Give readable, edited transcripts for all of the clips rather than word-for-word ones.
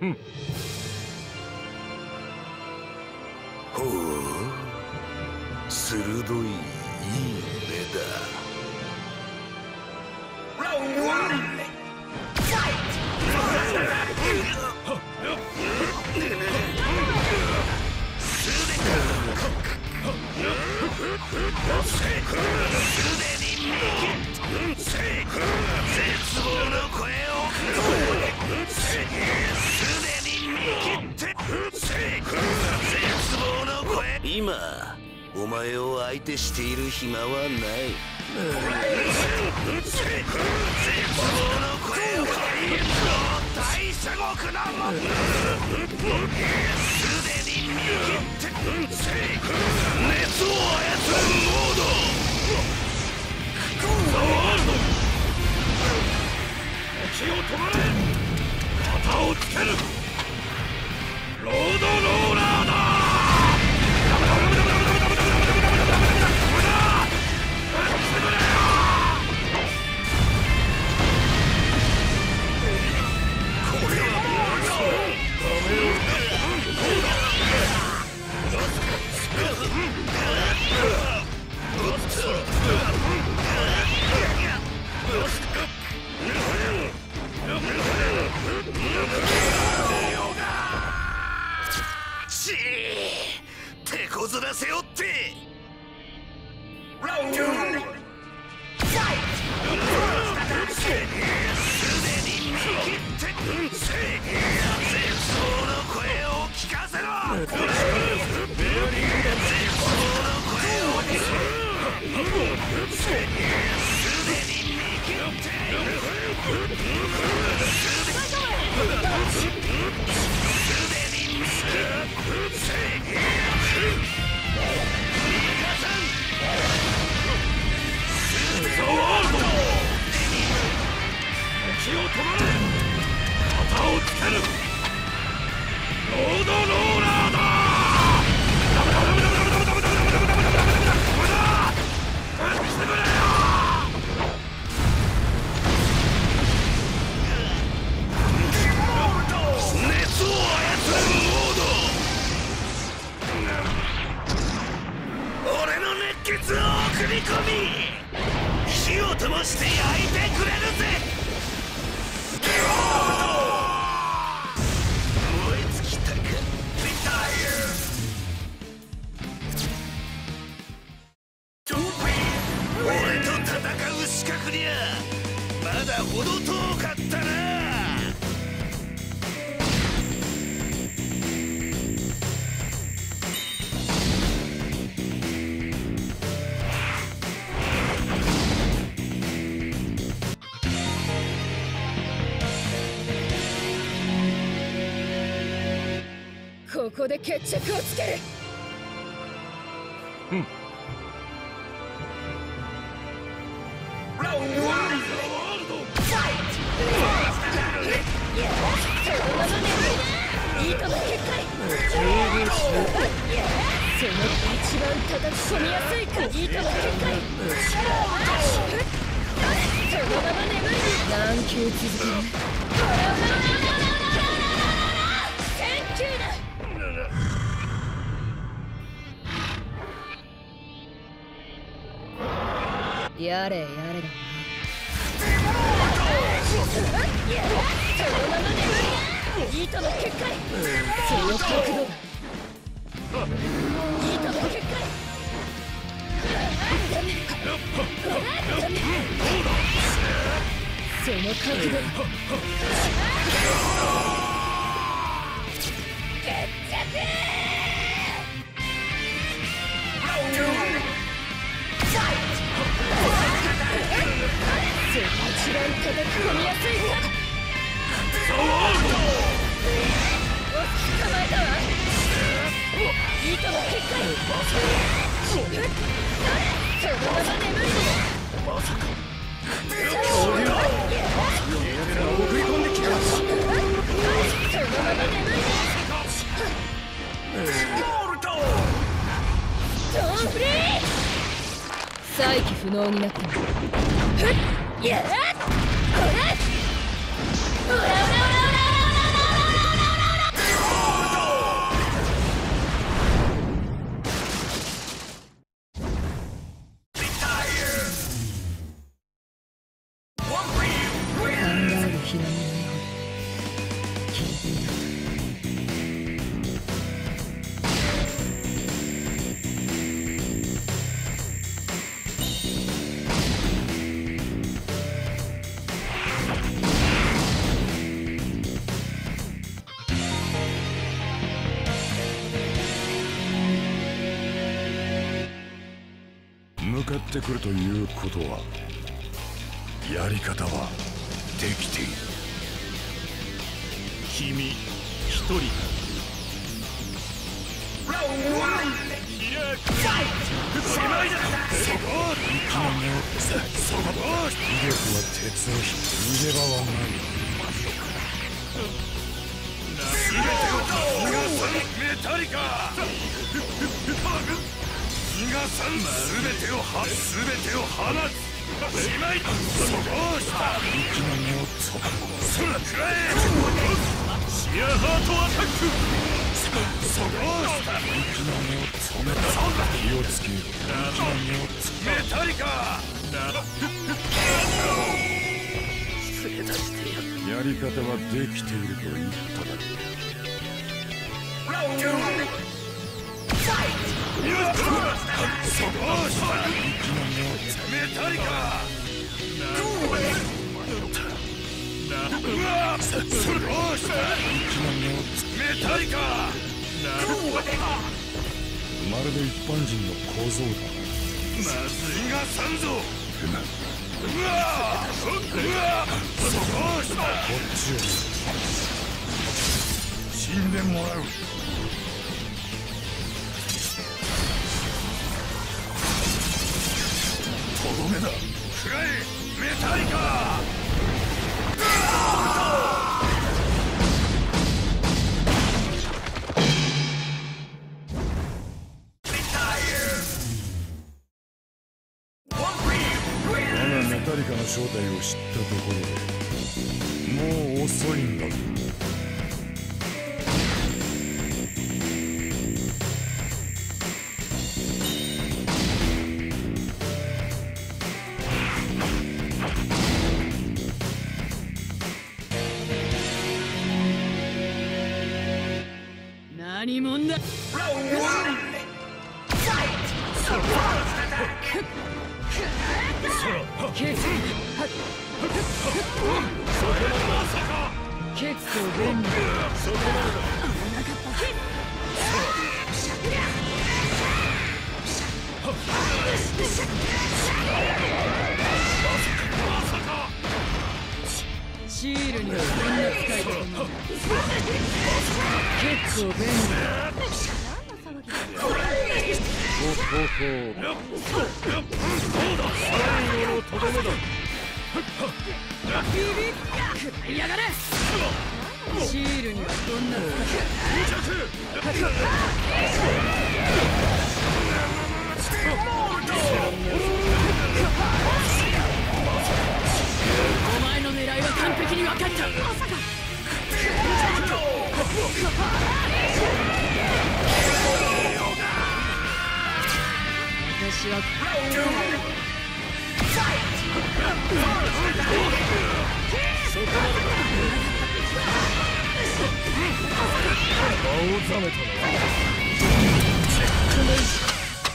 ほう、鋭いいい目だ。ラウンドワン、ファイト。絶望の声をすでに見切って絶望の声。今お前を相手している暇はない。絶望の声を借りるの大社獄のもすでに見切って熱を操るモード。気を止まれ。旗をつける。ロードローラーだ。手こずらせよって。ラウンドファイト。すでに見切って絶望の声を聞かせろ。絶望の声をすでに見切って気を止まれ。旗をつける。ロードローラーだ。熱を操るモード。俺の熱血を送り込み火を灯して焼いてくれるぜ。燃え尽きたか。俺と戦う資格にゃまだ程遠かったな。 ここで決着をつける。ラウンドワン、ファイト。そのまま眠りな。いいとも結界。その一番叩き込みやすいか。いいとも結界。そのまま眠りに。何球続ける。センキューだ。やれやれだな。そのまま眠りな。いいとも結界。その角度だ。いいとも結界。その角度だ。決着。一番叩き込みやすいか。捕まえたわ。いいとも結界。そのまま眠りに。まさか恐竜だ。送り込んできた。そのまま眠りに。ストーンフリー。再起不能になった。やっ、これ。オラオラオラオラオラオラオラオラオラオラ。 ってくるということは、やり方はできている。君一人だ。威力は鉄の火、逃げ場はない。全てを逃がさぬメタリカ。逃がさん全てを放つ。しまいそうした。息の根を飛ばす。空くらえ。シアハートアタック。そうした息の根を止めた。気をつける。息の根をメタリカ。失礼だしてやり方はできていると言っただろう。そうした息の根をメタリカ。そうした息の根をメタリカ。まるで一般人の構造だ。まずいがさんぞ。うわそうしたこっちへ死んでもらう。とどめだ。くらえメタリカ。メタリカの正体を知ったところでもう遅いんだぞ。 何者だ。結構便利だ。シールにはこんな使い方も結構便利だ。最後のとどめだ。ビビッ食らいやがれ。シールにはどんなお前の狙いは完璧に分かった。私はそこまでだ。青ざめたな。チェックメイト。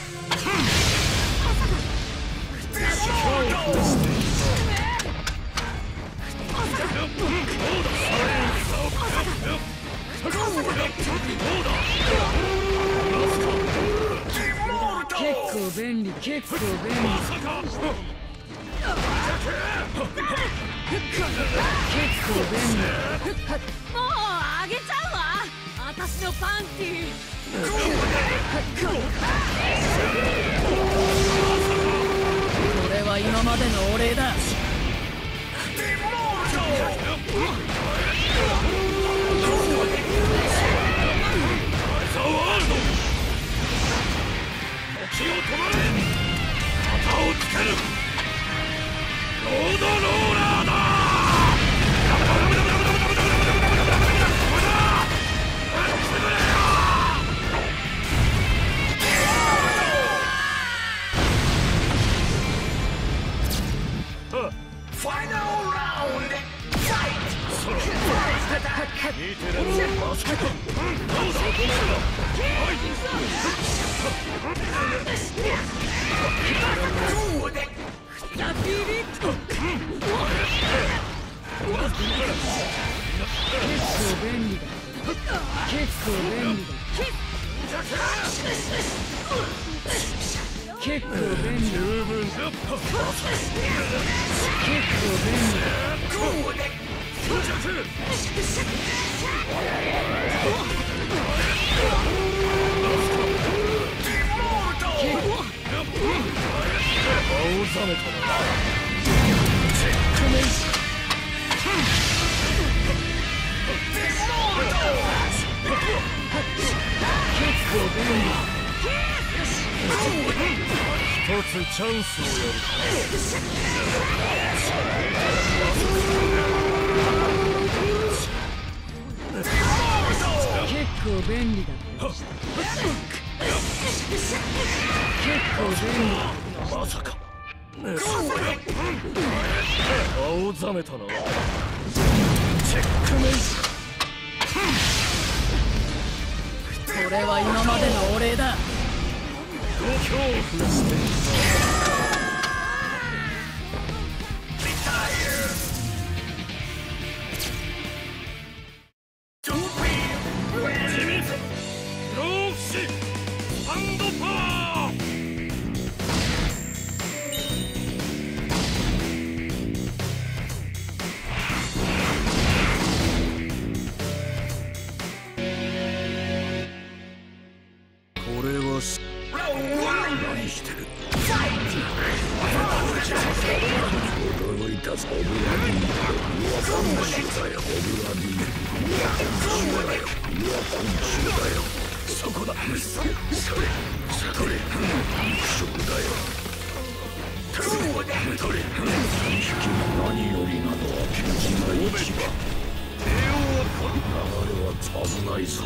結構便利。結構便利。もうあげちゃうわ。私のパンティー。これは今までのお礼だ。気を止まれ。旗をつける。ロードローラーだ。ファイナルラウンド。見てろバスケット。どうだ。ビビッと。結構便利だ。結構便利だ。 結構便利。 十分だ。 結構便利。 到着。青ざめたな。チェックメイト。 結構便利。 一つチャンスをやる。 結構便利だ。結構便利。 まさか。青ざめたな。チェックメイト。 これは今までのお礼だ。 ご恐怖してい何してる。驚いたぞ。オブラディ。昆虫だよ。オブラディ。昆虫だよ。昆虫だよ。そこだ。それ。肉食だよ。取れ。2匹も何よりなのはピンチが一番。流れは危ないぞ。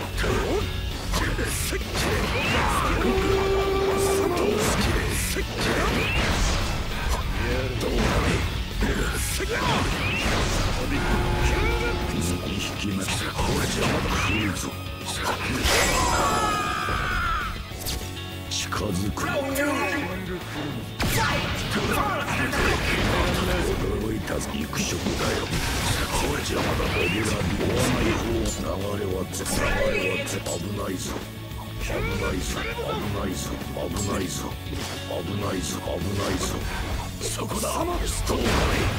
近づく驚いた肉食だよ。これじゃまだオブラディ追わない方。流れは危ないぞ。危ないぞ。そこだ。ストーリー。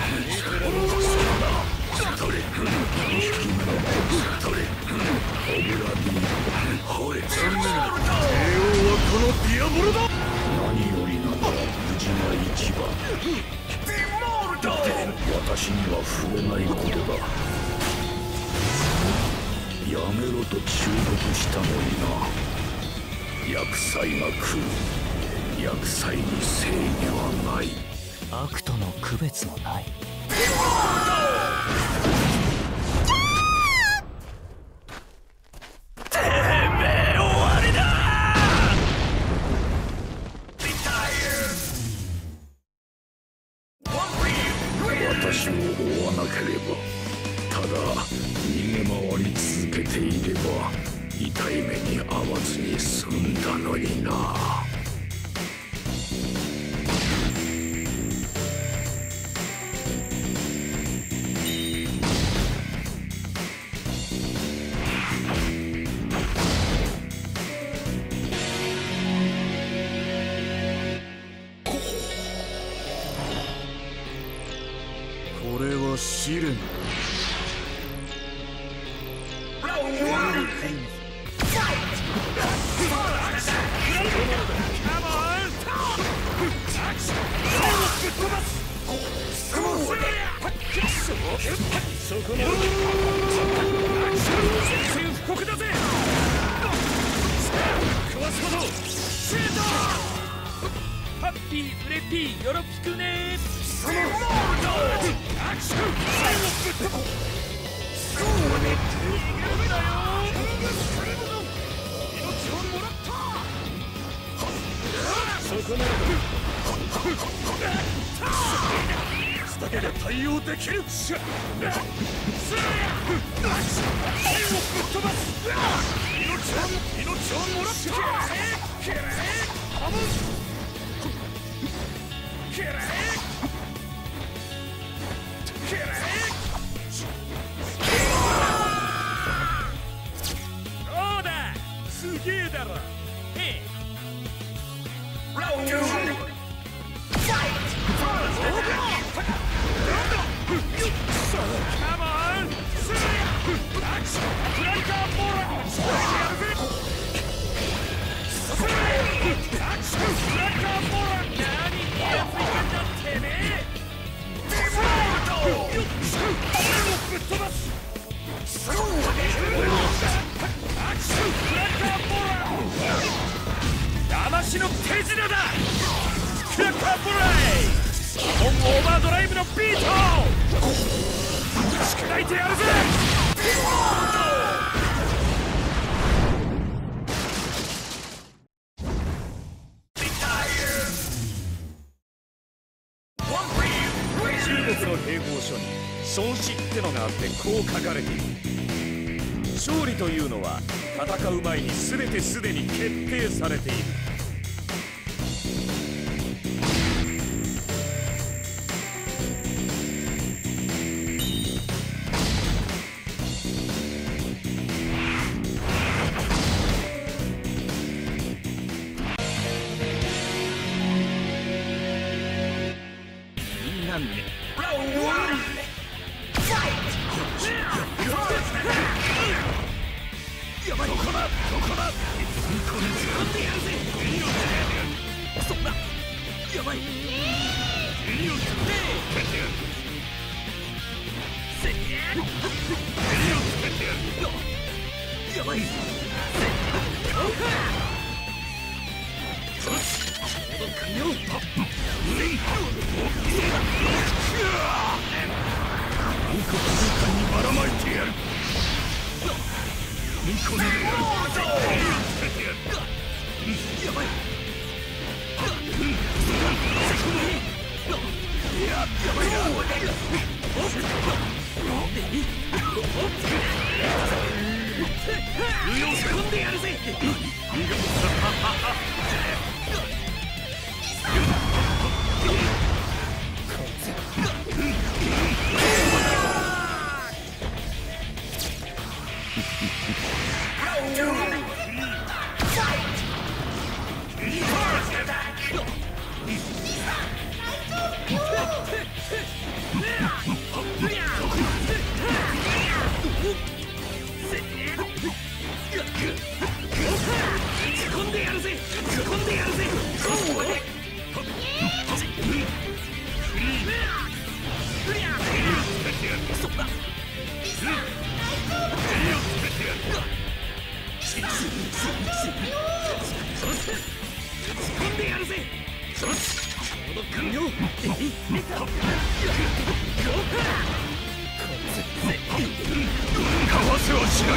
それ。2匹目のそれ。オブラディ。ほれ。帝王はこのディアボロだ。何よりなんだ。無事が一番。だって私には触れないことだ。やめろと忠告したのにな。厄災が来る。厄災に正義はない。 悪との区別もない。 てめえ終わりだ。私を追わなければ、ただ逃げ回り続けていれば痛い目に遭わずに済んだのにな。これは試練。そこの復刻だぜ。食わすことシュート。ハッピーフレピーよろぴくね。そのアクション最後ぶっ飛ぼう。そうね。ダメだよ。命をもらった。そこならだけで対応できる。シャッ。手をぶっ飛ばす。命をもらった。けれハム。けれ。どうだ。すげえだろ。へえ。 砕いてやるぜ。中国の兵法書に孫子ってのがあってこう書かれている。勝利というのは戦う前に全てすでに決定されている。みんなね。やばい。どこだどこだ。そんなやばい。やばい。ばらまいてやる。見込んでやる。やばい。やばいな。込んでやるぜ。かわせはしない。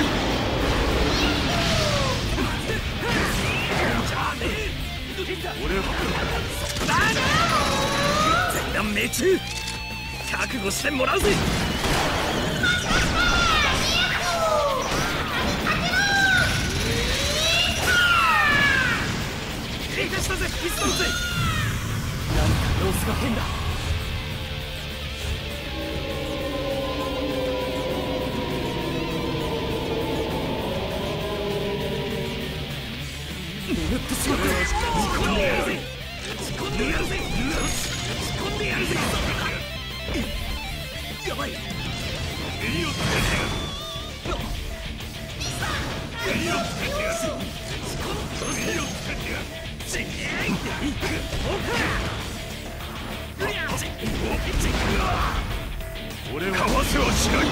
俺は全弾命中。覚悟してもらうぜ。低下したぜピストルズ。なんか様子が変だ。眠ってしまった。仕込んでやるぜ。仕込んでやるぜ。仕込んでやるぜ。やばい。襟をつけてやる。襟をつけてやる。襟をつけてやる。俺はかわせはしない。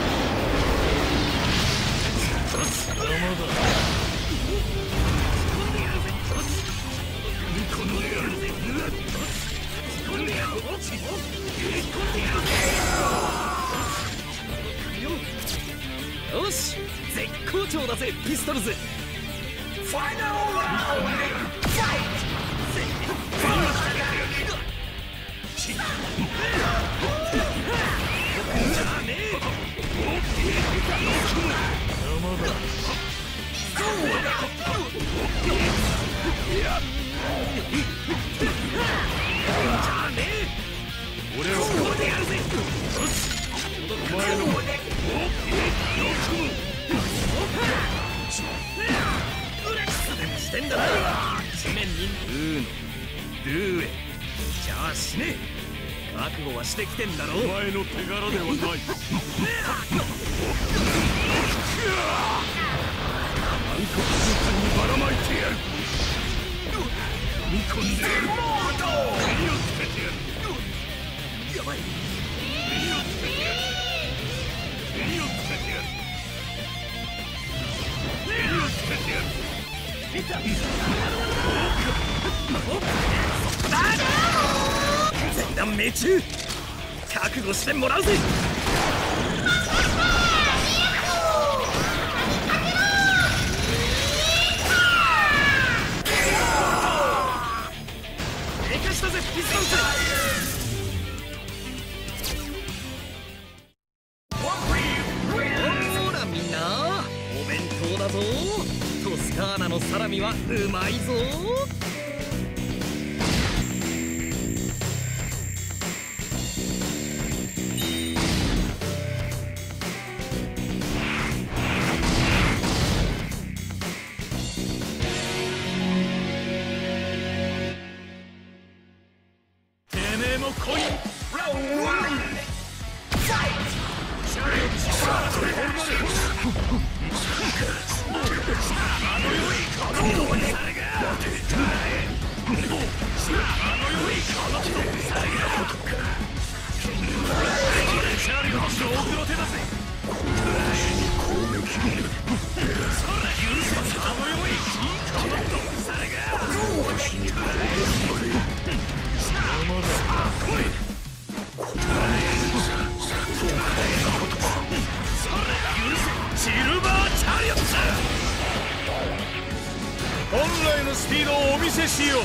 よし、絶好調だぜピストルズ。ファイナルラウンドファイト。俺はこれでやるぜ。お前のしてんだな。地面にルーエ。じゃあ死ね。覚悟はしてきてんだろ。お前の手柄ではない。暗黒空間にばらまいてやる。見込んでやる。襟をつけてやる。やばい。襟をつけてやる。襟をつけてやる。襟をつけてやる。見た。全弾命中。 覚悟してもらうぜ。生かしたぜピストンス。ほらみんなお弁当だぞ。トスカーナのサラミはうまいぞ。本来のスピードをお見せしよう。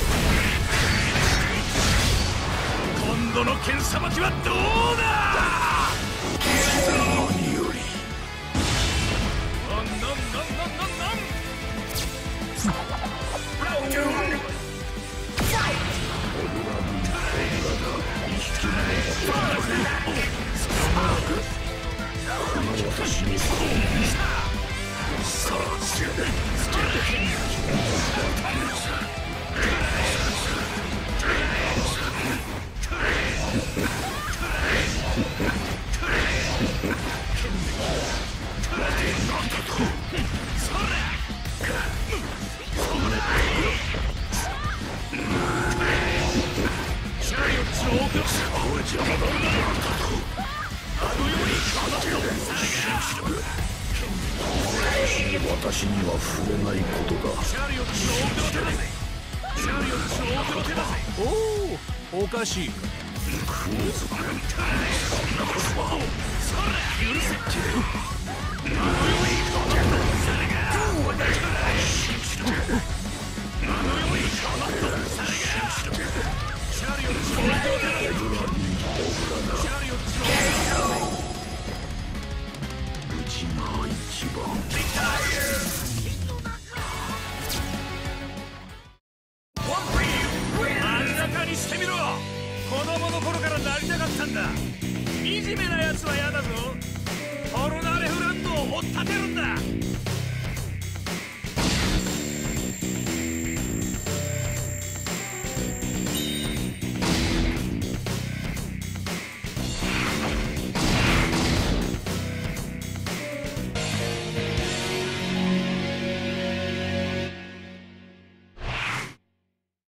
今度の剣さばきはどうだ。何より私にさあ私には触れないことだ。おお、おかしい。クローズマン、そんなことは。許せ。うちが一番。してみろ。子供の頃からなりたかったんだ。惨めなやつは嫌だぞ。ポルナレフランドを追っ立てるんだ。